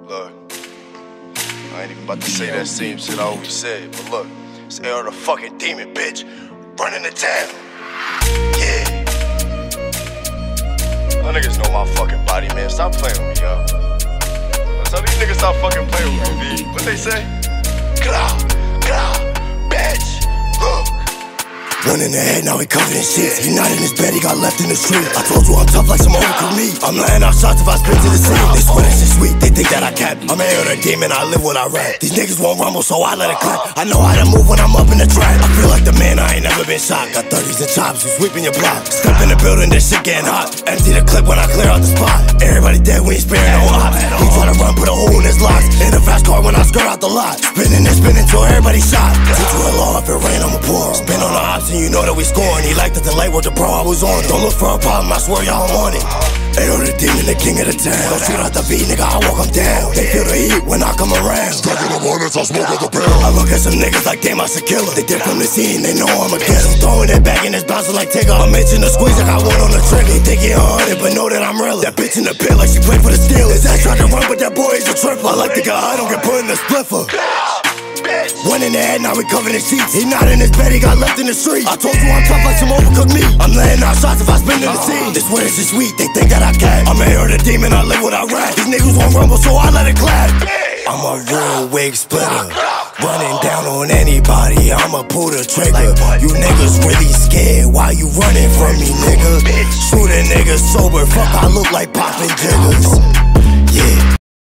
Look, I ain't even about to say that same shit I always said, but look, it's L the fucking demon, bitch, running the town. Yeah. Y'all niggas know my fucking body, man. Stop playing with me, yo. Tell these niggas stop fucking playing with me, B. What they say? Grah, bitch, look. One in the head, now he covered in shit. He not in his bed, he got left in the street. I told you I'm tough like some overcooked meat. I'm laying out shots if I spit to the sea. They swear this shit sweet, they think that I cap. I'm a hero, demon, I live what I rap. These niggas won't rumble, so I let it clap. I know how to move when I'm up in the trap. I feel like the man, I ain't never been shot. Got 30s and chops, we sweeping your block. Step in the building, this shit getting hot. Empty the clip when I clear out the spot. Everybody dead, we ain't sparing no ops. He try to run, put a hole in his locks. In a fast car when I skirt out the lot. Spinning and spinning till everybody shot. Teach you a law, if it rain, I'ma pour. Spin on the ops and you know that we score. And he liked that the light with the bro I was on. Don't look for a problem, I swear y'all want it. Ayo, the demon, the king of the town. Don't shoot out the beat, nigga, I walk 'em down. They feel the heat when I come around. Stacking up hundreds, I smoke out the pound. I look at some niggas like damn, I should kill her. They dip from the scene, they know I'm a killer. Throwing it back and it's bouncing like Tigger. I'm itching the squeeze, I got one on the trigger. They think he 100, but know that I'm real. That bitch in the pit like she played for the Steelers. That tried to run, but that boy is a tripper. I like to get high, don't get put in the spliffer. One in the head, now we covered in sheets. He not in his bed, he got left in the street. I told you I'm tough like some overcooked meat. I'm laying out shots if I spin in the scene. This way is just sweet, they think that I can. I'm a hero, the demon, I live what I rap. These niggas won't rumble, so I let it clap. I'm a real wig splitter, running down on anybody, I'ma pull the trigger. You niggas really scared, why you running from me, nigga? Shoot a nigga sober, fuck, I look like poppin' jiggers. Yeah.